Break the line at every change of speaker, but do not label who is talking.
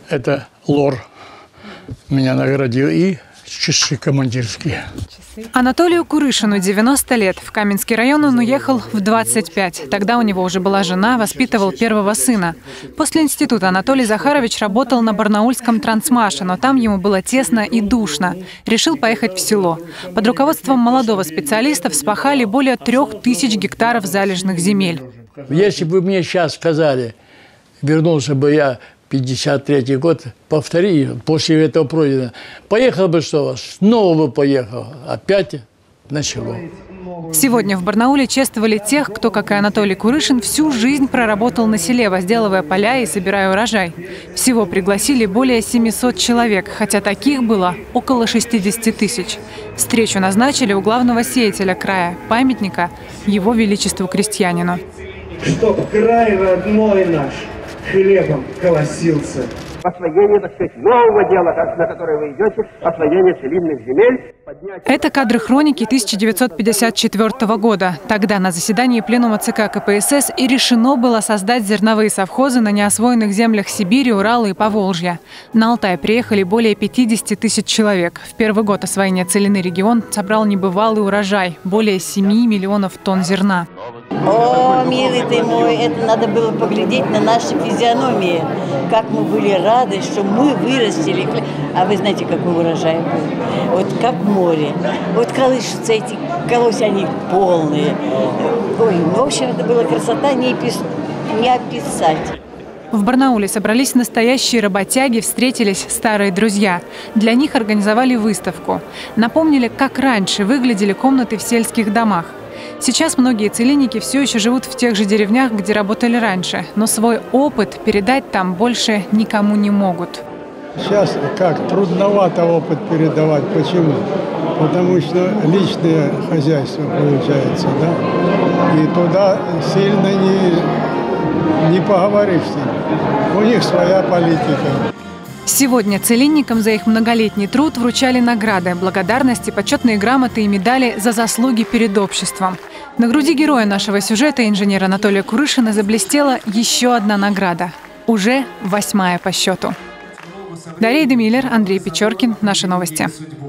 Это лор меня наградил и часы командирские.
Анатолию Курышину 90 лет. В Каменский район он уехал в 25. Тогда у него уже была жена, воспитывал первого сына. После института Анатолий Захарович работал на барнаульском Трансмаше, но там ему было тесно и душно. Решил поехать в село. Под руководством молодого специалиста вспахали более 3000 гектаров залежных земель.
Если бы мне сейчас сказали, вернулся бы я 53-й год, повтори, после этого пройдено. Поехал бы что, снова бы поехал, опять начало.
Сегодня в Барнауле чествовали тех, кто, как и Анатолий Курышин, всю жизнь проработал на селе, возделывая поля и собирая урожай. Всего пригласили более 700 человек, хотя таких было около 60 тысяч. Встречу назначили у главного сеятеля края, памятника Его Величеству крестьянину.
Чтоб край родной наш хлебом колосился.
Освоение, так сказать, нового дела, на которое вы идете, освоение целинных земель.
Это кадры хроники 1954 года. Тогда на заседании пленума ЦК КПСС и решено было создать зерновые совхозы на неосвоенных землях Сибири, Урала и Поволжья. На Алтай приехали более 50 тысяч человек. В первый год освоения целины регион собрал небывалый урожай – более 7 миллионов тонн зерна.
О, милый ты мой, это надо было поглядеть на наши физиономии. Как мы были рады, что мы вырастили. А вы знаете, какой урожай был? Вот как море. Вот колышутся эти колосья, они полные. Ой, в общем, это была красота не описать.
В Барнауле собрались настоящие работяги, встретились старые друзья. Для них организовали выставку. Напомнили, как раньше выглядели комнаты в сельских домах. Сейчас многие целинники все еще живут в тех же деревнях, где работали раньше, но свой опыт передать там больше никому не могут.
Сейчас как трудновато опыт передавать. Почему? Потому что личное хозяйство получается, да? И туда сильно не поговоришь с ним. У них своя политика.
Сегодня целинникам за их многолетний труд вручали награды, благодарности, почетные грамоты и медали за заслуги перед обществом. На груди героя нашего сюжета, инженера Анатолия Курышина, заблестела еще одна награда. Уже 8-я по счету. Дарья Демиллер, Андрей Печоркин. Наши новости.